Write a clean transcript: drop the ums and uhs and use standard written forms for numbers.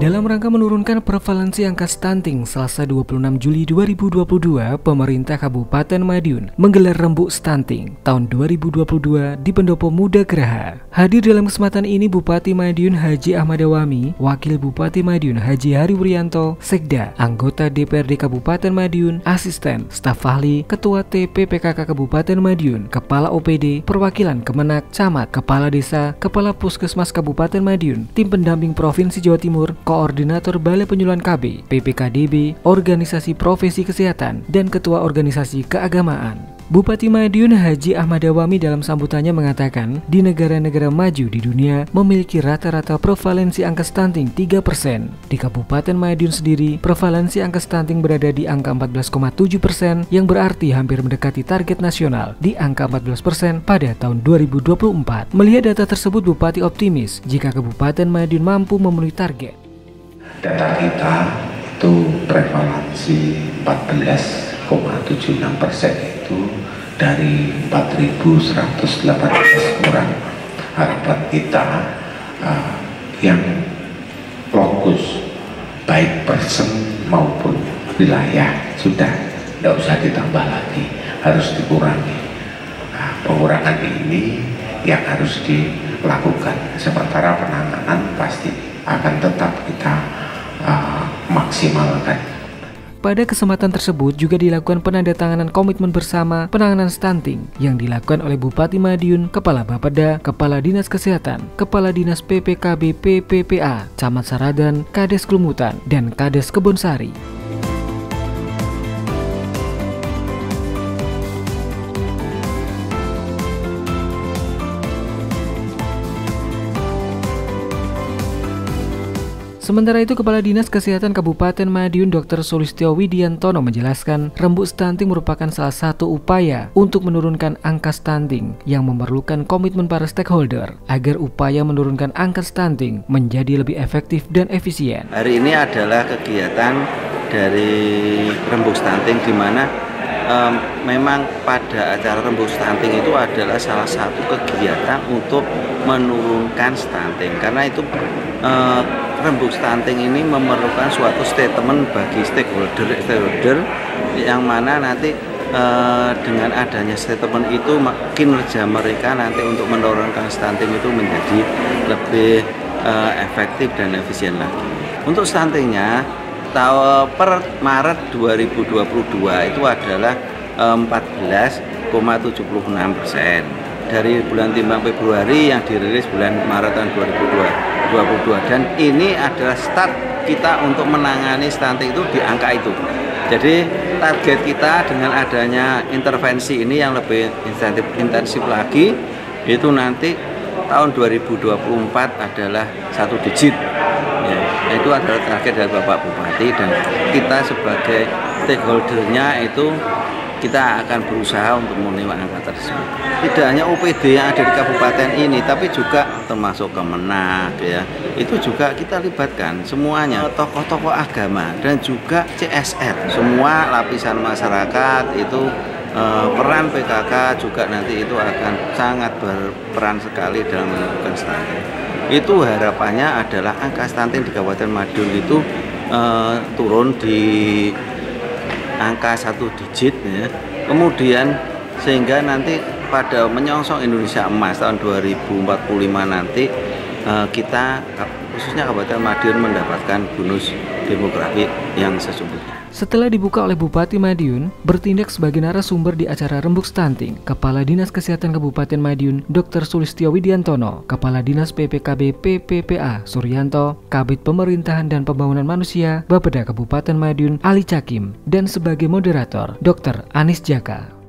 Dalam rangka menurunkan prevalensi angka stunting, Selasa 26 Juli 2022, pemerintah Kabupaten Madiun menggelar Rembuk Stunting tahun 2022 di Pendopo Muda Geraha. Hadir dalam kesempatan ini Bupati Madiun Haji Ahmad Dawami, Wakil Bupati Madiun Haji Hari Wuryanto, Sekda, anggota DPRD Kabupaten Madiun, asisten, staf ahli, ketua TPPKK Kabupaten Madiun, kepala OPD, perwakilan Kemenak, camat, kepala desa, kepala puskesmas Kabupaten Madiun, tim pendamping Provinsi Jawa Timur, Koordinator Balai Penyuluhan KB, PPKDB, Organisasi Profesi Kesehatan, dan Ketua Organisasi Keagamaan. Bupati Madiun Haji Ahmad Dawami dalam sambutannya mengatakan, di negara-negara maju di dunia memiliki rata-rata prevalensi angka stunting 3%. Di Kabupaten Madiun sendiri, prevalensi angka stunting berada di angka 14,7%, yang berarti hampir mendekati target nasional di angka 14% pada tahun 2024. Melihat data tersebut, Bupati optimis jika Kabupaten Madiun mampu memenuhi target. Data kita itu prevalensi 14,76% itu dari 4.118 orang. Harapan kita yang lokus baik person maupun wilayah sudah tidak usah ditambah lagi, harus dikurangi. Pengurangan ini yang harus dilakukan, sementara penanganan pasti akan tetap kita maksimalkan. Pada kesempatan tersebut juga dilakukan penandatanganan komitmen bersama penanganan stunting yang dilakukan oleh Bupati Madiun, Kepala Bapeda, Kepala Dinas Kesehatan, Kepala Dinas PPKB PPPA, Camat Saradan, Kades Kelumutan, dan Kades Kebonsari. Sementara itu, Kepala Dinas Kesehatan Kabupaten Madiun Dr. Sulistyo Widiantono menjelaskan, Rembuk Stunting merupakan salah satu upaya untuk menurunkan angka stunting yang memerlukan komitmen para stakeholder agar upaya menurunkan angka stunting menjadi lebih efektif dan efisien. Hari ini adalah kegiatan dari Rembuk Stunting di mana memang pada acara Rembuk Stunting itu adalah salah satu kegiatan untuk menurunkan stunting, karena itu Rembuk Stunting ini memerlukan suatu statement bagi stakeholder yang mana nanti dengan adanya statement itu kinerja mereka nanti untuk menurunkan stunting itu menjadi lebih efektif dan efisien lagi. Untuk stuntingnya per Maret 2022 itu adalah 14,76%. Dari bulan timbang Februari yang dirilis bulan Maret tahun 2022, dan ini adalah start kita untuk menangani stunting itu di angka itu. Jadi target kita dengan adanya intervensi ini yang lebih intensif lagi, itu nanti tahun 2024 adalah 1 digit ya, itu adalah target dari Bapak Bupati, dan kita sebagai stakeholdernya itu kita akan berusaha untuk memenuhi angka tersebut. Tidak hanya OPD yang ada di kabupaten ini, tapi juga termasuk Kemenak ya. Itu juga kita libatkan semuanya, tokoh-tokoh agama dan juga CSR. Semua lapisan masyarakat itu peran PKK juga nanti itu akan sangat berperan sekali dalam melakukan stunting. Itu harapannya adalah angka stunting di Kabupaten Madiun itu turun di angka 1 digit ya. Kemudian sehingga nanti pada menyongsong Indonesia Emas tahun 2045 nanti kita khususnya Kabupaten Madiun mendapatkan bonus demografi yang sesungguhnya. Setelah dibuka oleh Bupati Madiun, bertindak sebagai narasumber di acara Rembuk Stunting, Kepala Dinas Kesehatan Kabupaten Madiun Dr. Sulistyo Widiantono, Kepala Dinas PPKB PPPA Suryanto, Kabid Pemerintahan dan Pembangunan Manusia Bapeda Kabupaten Madiun Ali Cakim, dan sebagai moderator Dr. Anis Jaka.